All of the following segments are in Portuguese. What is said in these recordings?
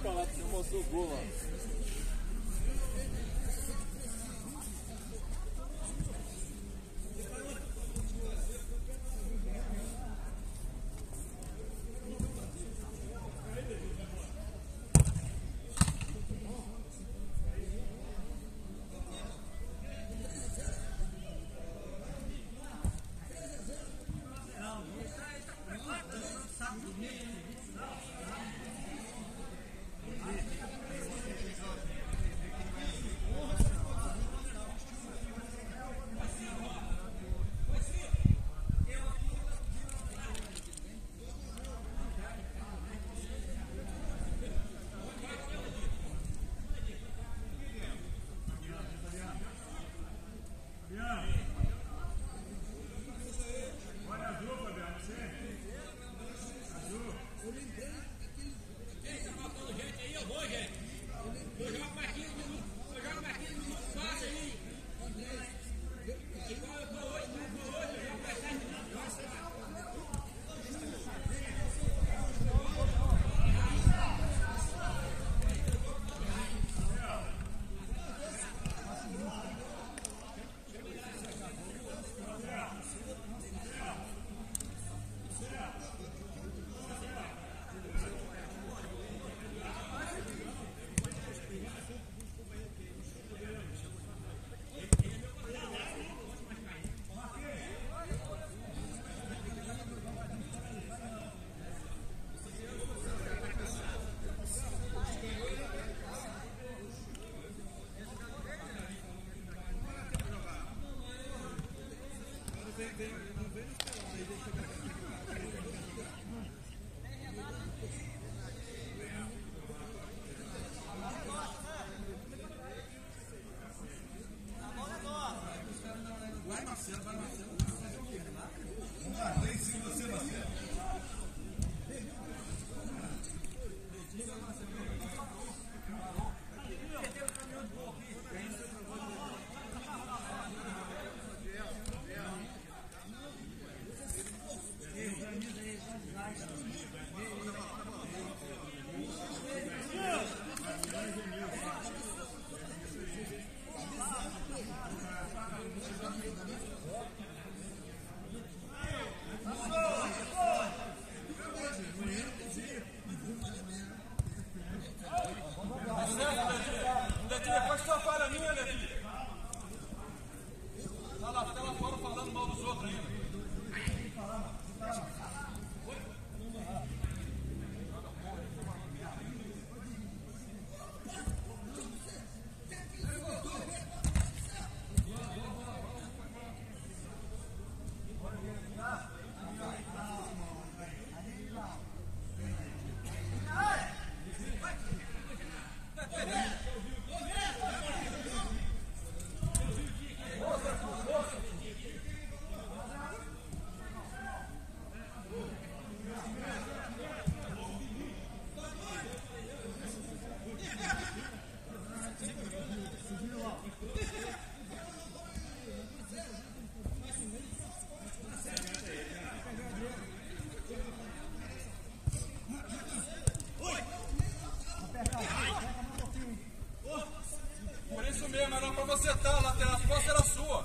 falar que você mostrou o gol lá. Você tá, lateral, a posse era sua.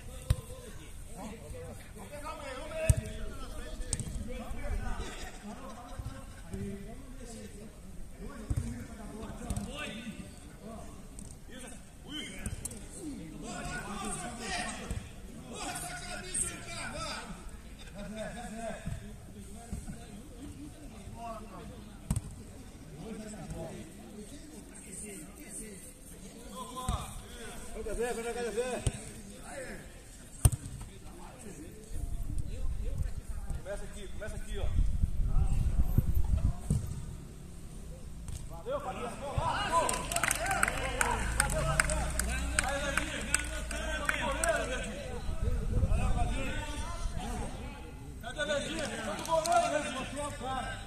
Começa aqui, ó. Valeu, Fabinho. Cadê o Ledinho? Todo goleiro, Ledinho. Mostrou a cara.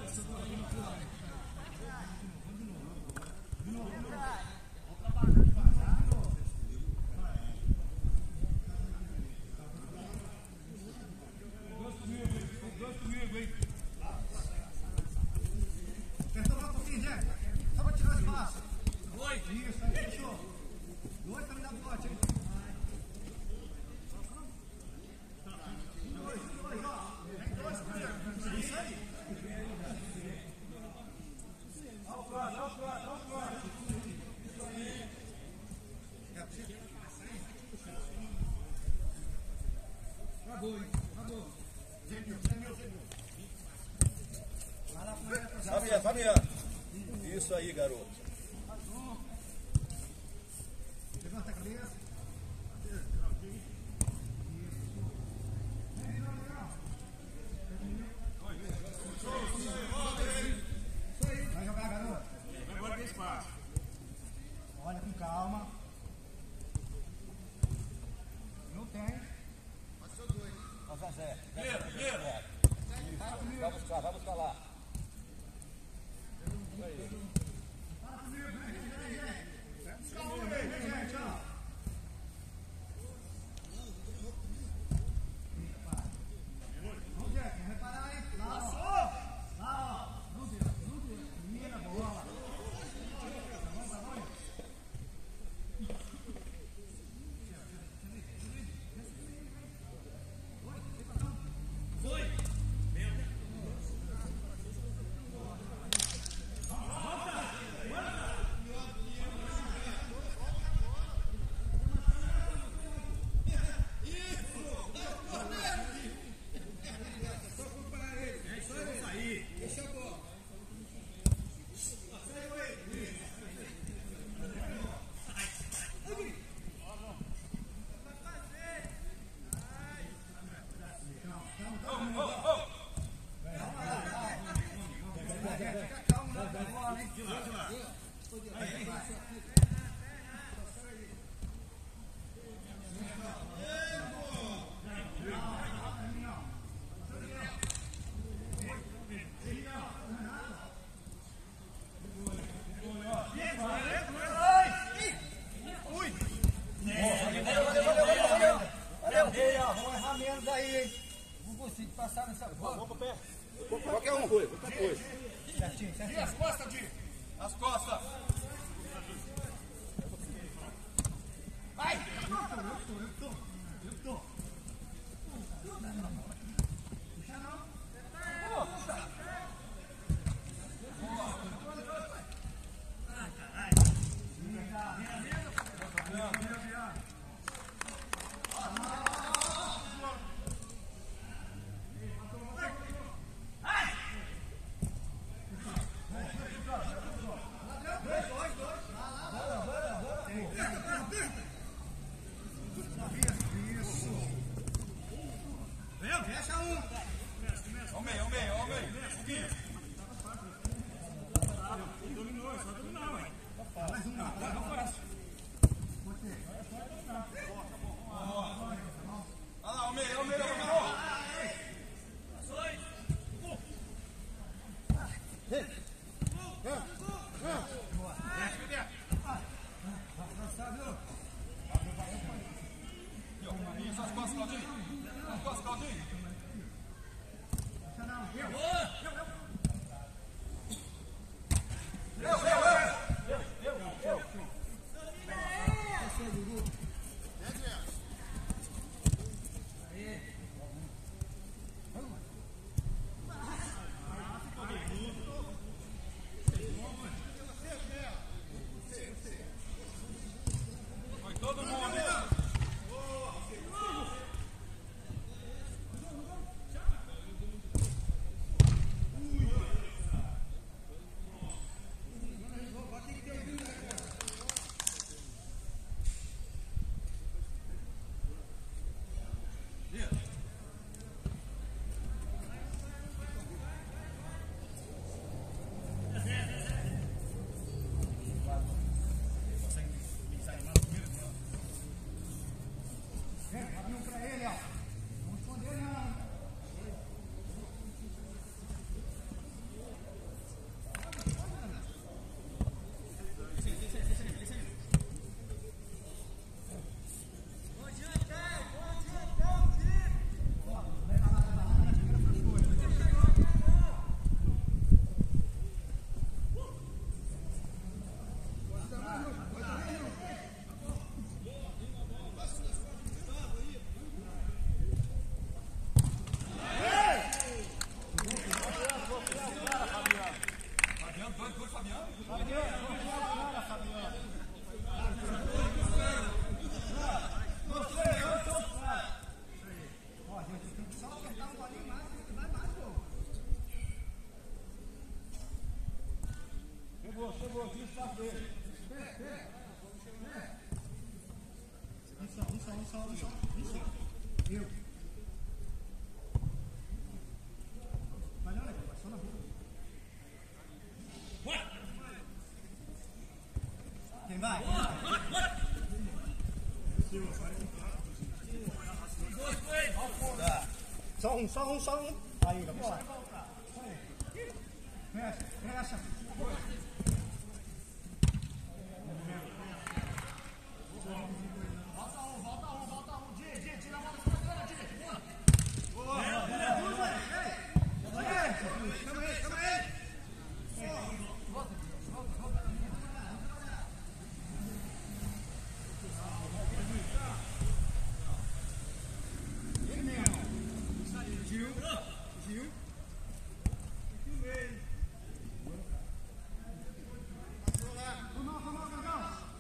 Aperta lá um pouquinho, Jack. Só pra tirar Fabiano. Isso aí, garoto. Levanta a cabeça. Vai jogar, garoto. Olha com calma. Não tem. Nossa, Zé. Vai buscar lá. Passar nessa bola. Vamos pro pé. Qualquer um, Rui. Qualquer coisa. Certinho. E as costas, Di. As costas. Vai. Eu tô. Puxa não. Eu. Vai não, vai só na rua. Quem vai? Só um. Aí, vamos. Fecha. Volta um. Tira a bola da esquadra, Chama ele. Gil. Vamos, Gagão.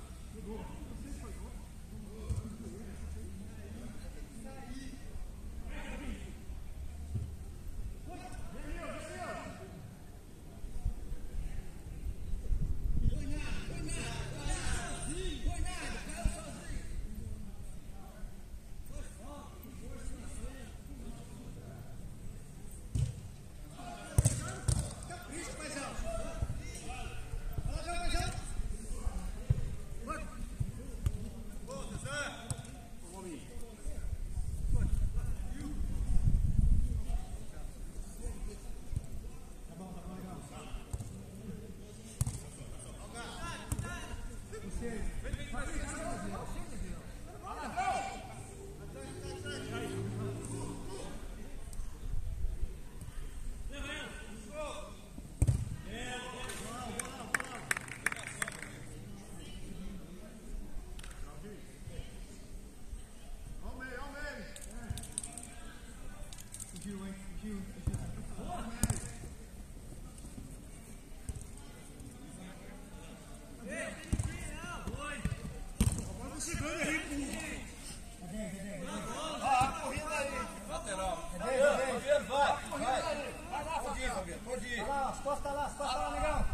Pode ir. As costas lá, legal.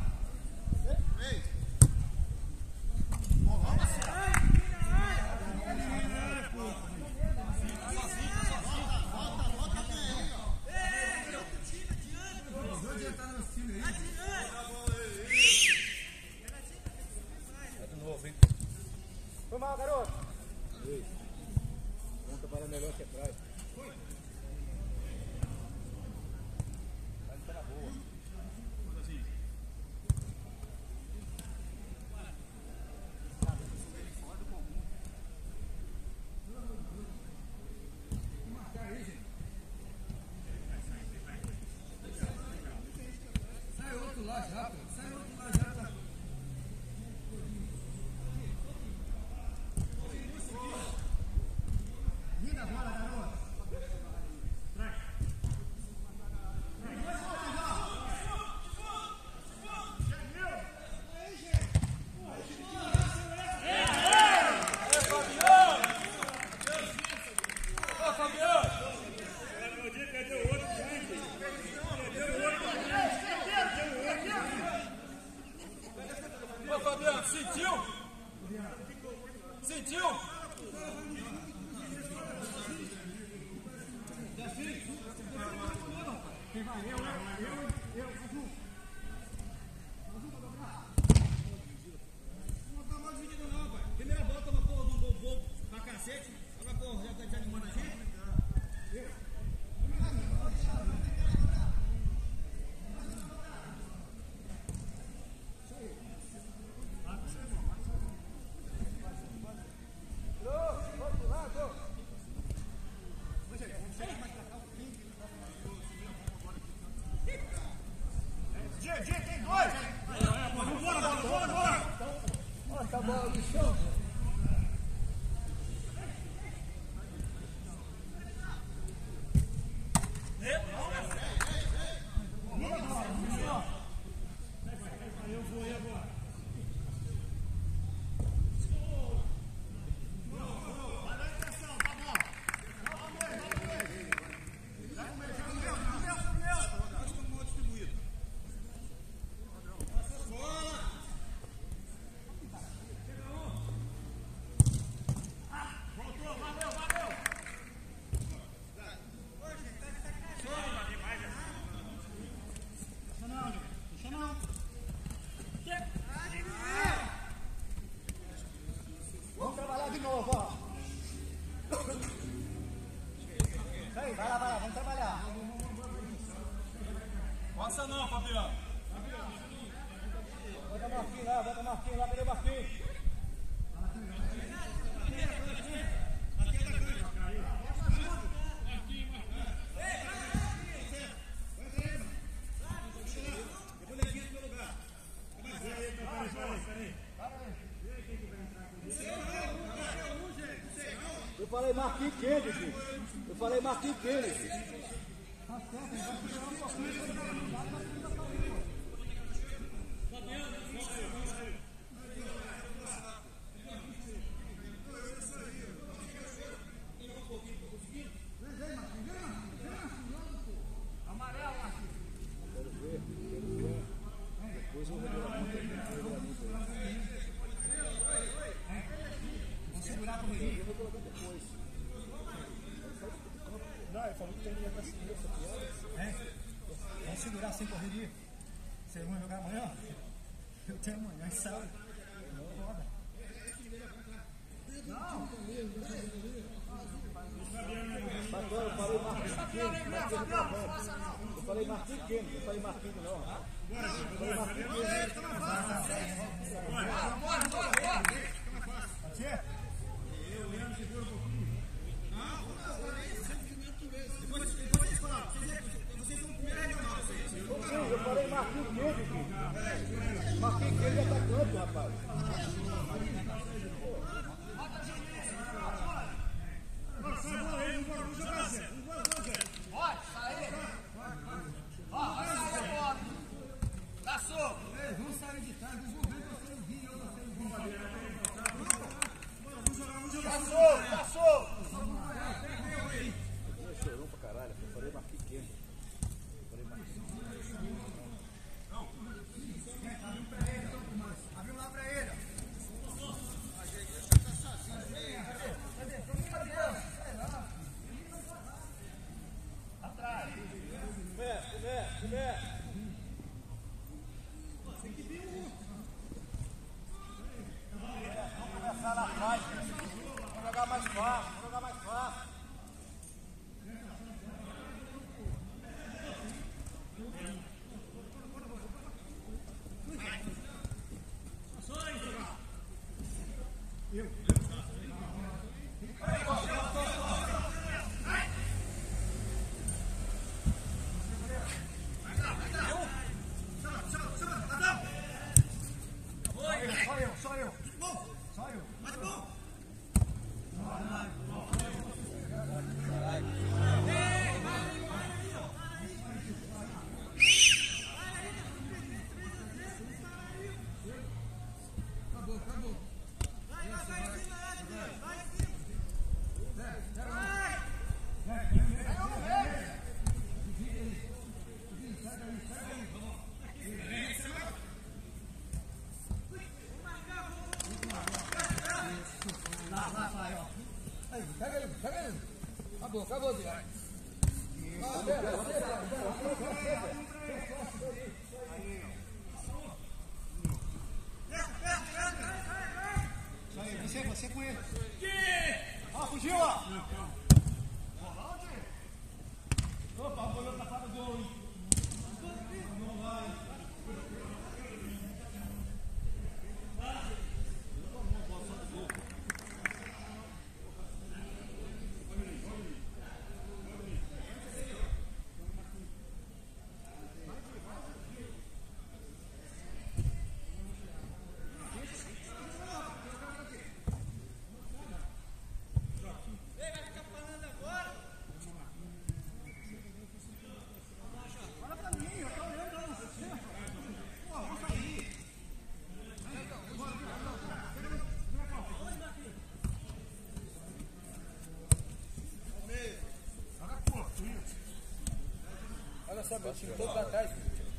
Foi mal, garoto. Vamos trabalhar melhor que atrás. Sai outro lá já. Linda bola, garoto. Sentiu? Quem vai? Eu. Não tá mal dividido não, pai. Primeira bola toma porra de um gol bobo pra cacete. Agora porra, já tá desanimando a gente. Tem dois! Bora! Olha a bola do chão! Vai lá, vamos trabalhar. Passa não, Fabiano. Bota Marquinhos lá, cadê o Marquinhos? Eu falei Marquinhos Kennedy, filho. Eu falei Marquinhos Kennedy. Vamos segurar com o Rodrigo. Não, ele falou que tem que ir pra seguir essa piada. Vamos segurar sem correria. Vocês vão jogar amanhã? Eu tenho amanhã e sábado. Roda. Não. Eu falei Marquinhos Kennedy, eu falei Marquinhos não. Pode ser? Eu falei Marquinhos Kennedy, filho. Marquinhos Kennedy é atacante, rapaz. Vamos sair de trás, eles vão ver que vocês viram, vocês vão fazer. Chorou pra caralho, eu falei Marquinhos Kennedy. Abriu lá pra ele. Atrás. Começa. Vamos começar lá atrás. Vamos jogar mais fácil, Só eu. Acabou. Pega ele. Acabou, Zé. Você com ele. Fugiu, ó. Opa, o goleiro tá fora do gol, hein? Não vai. Olha só, meu time todo pra trás.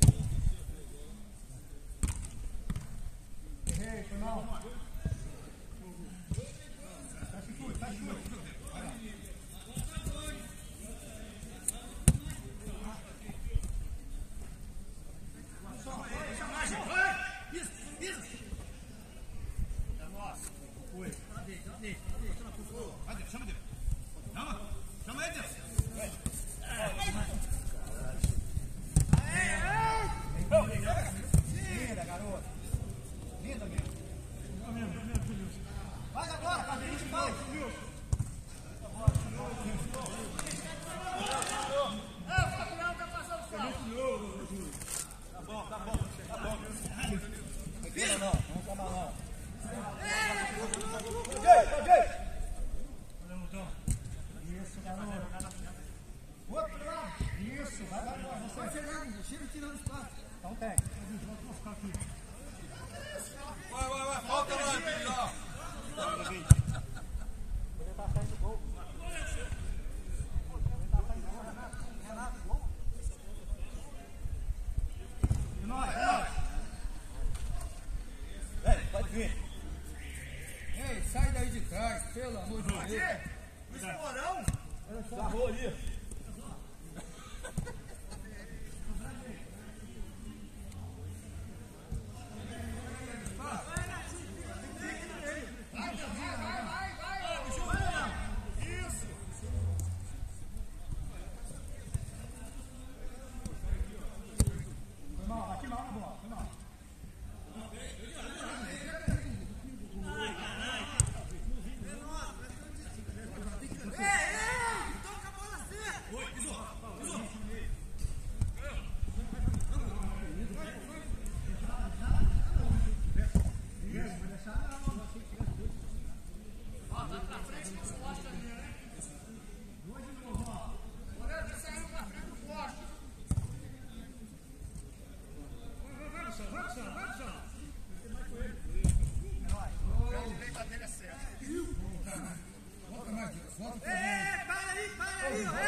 Direito, não. Tá escuro. Isso. É nosso. Foi. Cadê? Chama dele. Chama ele, Deus. Chega tirando espaço. Então tem. Vai, falta lá, filho, ó. Ele tá saindo do gol. Pode vir. Ei, sai daí de trás, pelo amor de Deus. O esporão? Sarrou ali. Para aí,